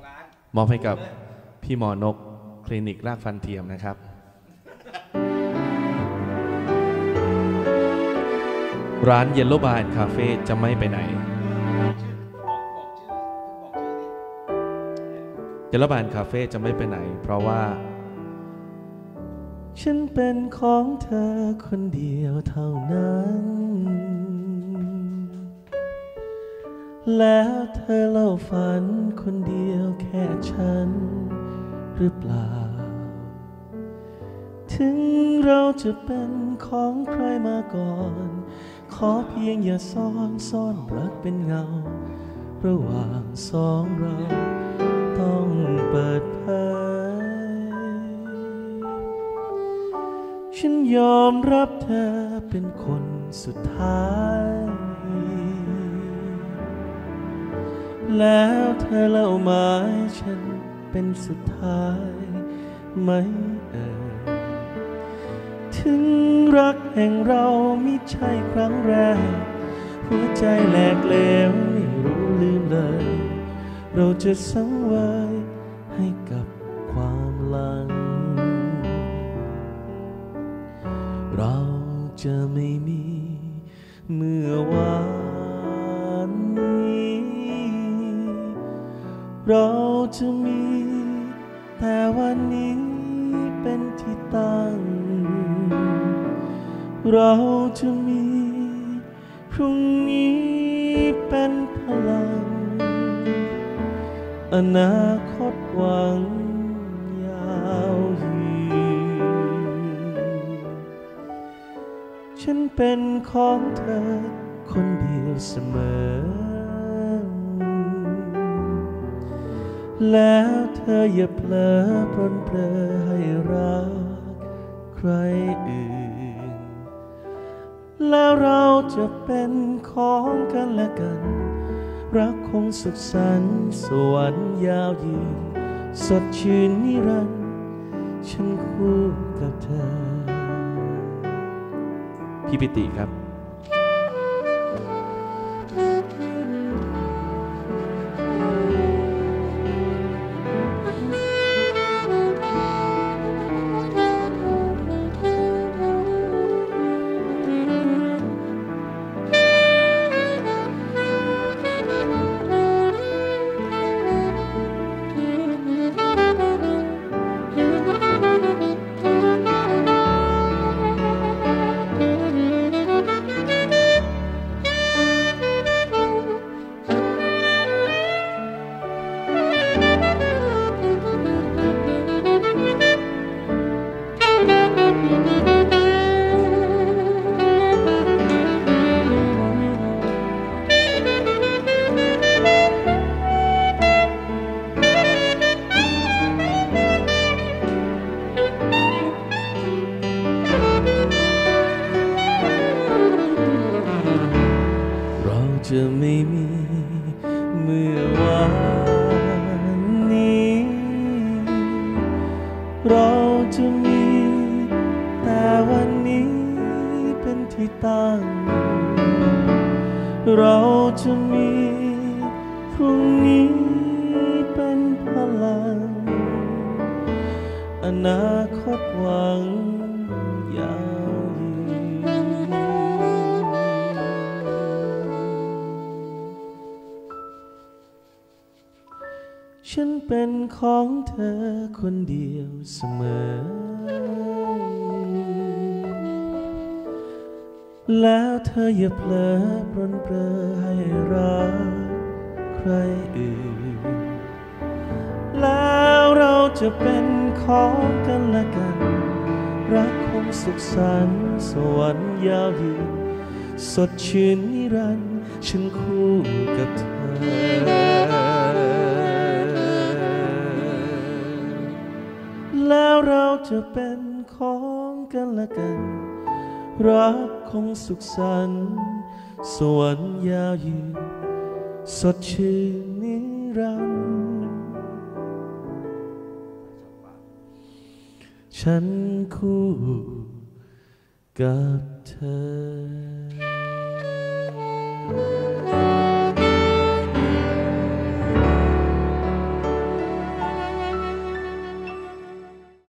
มอบให้กับพี่หมอนกคลินิกรากฟันเทียมนะครับร้านเยลโล่บาร์คาเฟ่จะไม่ไปไหนเยลโล่บาร์คาเฟ่จะไม่ไปไหนเพราะว่าฉันเป็นของเธอคนเดียวเท่านั้นแล้วเธอเล่าฝันคนเดียวแค่ฉันหรือเปล่าถึงเราจะเป็นของใครมาก่อนขอเพียงอย่าซ่อนรักเป็นเงาระหว่างสองเราต้องเปิดเผยฉันยอมรับเธอเป็นคนสุดท้ายแล้วเธอเล่ามาให้ฉันเป็นสุดท้ายไหมถึงรักแห่งเรามิใช่ครั้งแรกหัวใจแหลกเหลวไม่รู้ลืมเลยเราจะสังเวยให้กับความหลังเราจะไม่มีเมื่อวานนี้เราจะมีแต่วันนี้เป็นที่ตั้งเราจะมีพรุ่งนี้เป็นพลังอนาคตหวังยาวยืนฉันเป็นของเธอคนเดียวเสมอแล้วเธออย่าเผลอปรนเปรอให้รักใครอื่นแล้วเราจะเป็นของกันและกันรักคงสุขสันต์สวรรค์ยาวยืนสดชื่นนิรันดร์ฉันคู่กับเธอพี่ปิติครับจะไม่มีเมื่อวานนี้เราจะมีแต่วันนี้เป็นที่ตั้งเราจะมีพรุ่งนี้เป็นพลังอนาคตหวังยาวยืนฉันเป็นของเธอคนเดียวเสมอแล้วเธออย่าเผลอปรนเปรอให้รักใครอื่นแล้วเราจะเป็นของกันและกันรักคงสุขสันต์สวรรค์ยาวยืนสดชื่นนิรันดร์ฉันคู่กับเธอแล้วเราจะเป็นของกันและกันรักคงสุขสันต์สวรรค์ยาวยืนสดชื่นนิรันดร์ฉันคู่กับเธอ